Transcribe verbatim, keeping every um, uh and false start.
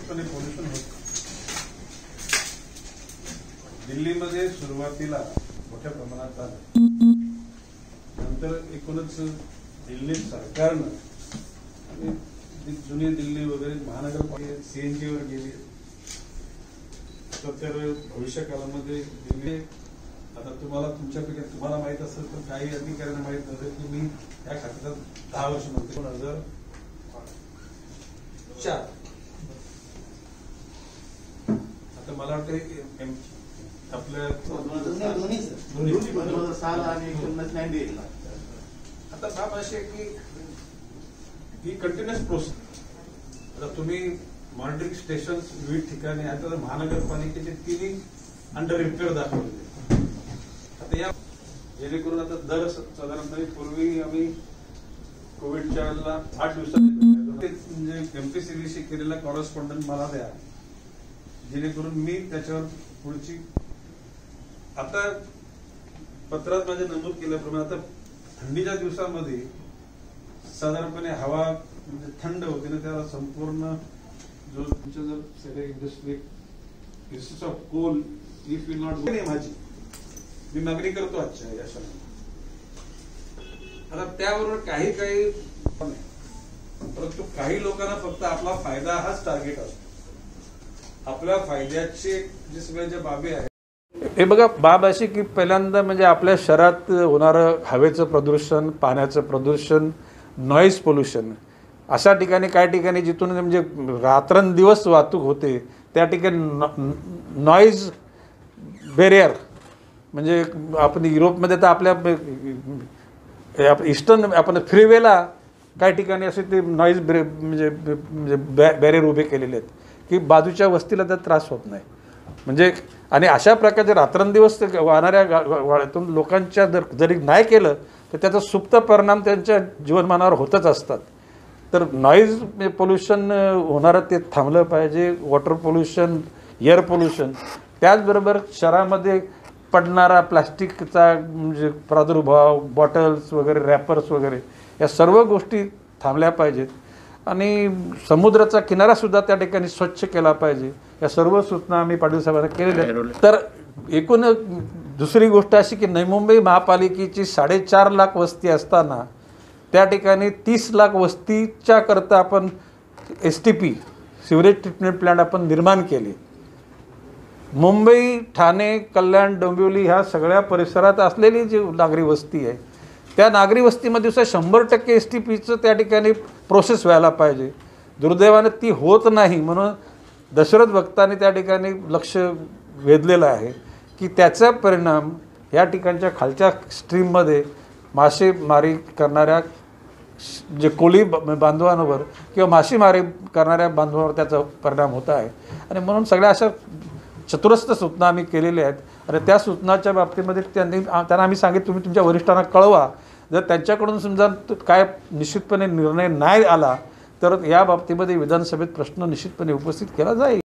निश्चितपणे पोल्युशन होतं. दिल्लीमध्ये सुरुवातीला मोठ्या प्रमाणात आलं, नंतर एकूणच दिल्ली सरकारनं आणि जुनी दिल्ली वगैरे महानगरपालिका सीएनजी वर गेली. तर भविष्य काळामध्ये दिल्ली, आता तुम्हाला तुमच्यापैकी तुम्हाला माहित असेल तर काही अधिकाऱ्यांना माहित नसेल की मी या खात्यात दहा वर्ष नव्हते. दोन हजार चार आता मला वाटतं आपल्या आता बाब अशी आहे की ही कंटिन्युअस प्रोसेस. आता तुम्ही मॉनिटरिंग स्टेशन विविध ठिकाणी आता महानगरपालिकेचे तिन्ही अंडर रिपेअर दाखवले. आता या जेणेकरून आता दर साधारणपणे पूर्वी आम्ही कोविडच्या वेळेला आठ दिवसात म्हणजे एमपीसीबीशी केलेला कॉरेस्पॉन्डंट मला द्या, जेणेकरून मी त्याच्यावर पुढची आता पत्रात माझे नमूद केल्याप्रमाणे आता थंडीच्या दिवसामध्ये साधारणपणे हवा म्हणजे थंड होते ना, त्याला संपूर्ण जो तुमच्या जर सगळ्या industry uses of coal if will not माझी मी मागणी करतो आजच्या या क्षणाला. आता त्याबरोबर काही काही परंतु काही लोकांना फक्त आपला फायदा हाच टार्गेट असतो. आपल्या फायद्याचे जे सगळ्या ज्या बाबी आहेत हे बघा, बाब अशी की पहिल्यांदा म्हणजे आपल्या शहरात होणारं हवेचं प्रदूषण, पाण्याचं प्रदूषण, नॉईज पोल्युशन, अशा ठिकाणी काही ठिकाणी जिथून म्हणजे रात्रंदिवस वाहतूक होते त्या ठिकाणी नॉईज बॅरियर म्हणजे आपण युरोपमध्ये तर आपल्या ईस्टर्न आपण फ्रीवेला काही ठिकाणी असे ते नॉईज म्हणजे म्हणजे बॅरियर उभे केलेले आहेत की बाजूच्या वस्तीला त्यात त्रास होत नाही. म्हणजे आणि अशा प्रकारचे रात्रंदिवस वाहणाऱ्या गाड्यातून लोकांच्या जर जरी नाही केलं तर त्याचा सुप्त परिणाम त्यांच्या जीवनमानावर होतच असतात. तर नॉईज पोल्युशन होणारं ते थांबलं पाहिजे. वॉटर पोल्युशन, एअर पोल्युशन, त्याचबरोबर शहरामध्ये पडणारा प्लास्टिकचा म्हणजे प्रादुर्भाव, बॉटल्स वगैरे, रॅपर्स वगैरे, या सर्व गोष्टी थांबल्या पाहिजेत. आणि समुद्राचा किनारासुद्धा त्या ठिकाणी स्वच्छ केला पाहिजे. या सर्व सूचना आम्ही पाटील साहेबांना केलेल्या आहेत. तर एकूण दुसरी गोष्ट अशी की नवी मुंबई महापालिकेची साडेचार लाख वस्ती असताना त्या ठिकाणी तीस लाख वस्तीच्या करता आपण S T P sewerage treatment plant आपण निर्माण केले. मुंबई, ठाणे, कल्याण, डोंबिवली ह्या सगळ्या परिसरात असलेली जी नागरी वस्ती आहे त्या नागरी वस्तीमध्ये सुद्धा शंभर टक्के एस टी पीचं त्या ठिकाणी प्रोसेस व्हायला पाहिजे. दुर्दैवानं ती होत नाही, म्हणून दशरथ भक्तांनी त्या ठिकाणी लक्ष वेधलेलं आहे की त्याचा परिणाम या ठिकाणच्या खालच्या स्ट्रीममध्ये मासेमारी करणाऱ्या जे कोळी बांधवांवर किंवा मासेमारी करणाऱ्या बांधवांवर त्याचा परिणाम होत आहे. आणि म्हणून सगळ्या अशा चतुरस्थ सूचना आम्ही केलेल्या आहेत. आणि त्या सूचनाच्या बाबतीमध्ये त्यांनी त्यांना आम्ही सांगितलं तुम्ही तुमच्या वरिष्ठांना कळवा. जर त्यांच्याकडून समजा काय निश्चितपणे निर्णय नाही आला तर या बाबतीमध्ये विधानसभेत प्रश्न निश्चितपणे उपस्थित केला जाईल.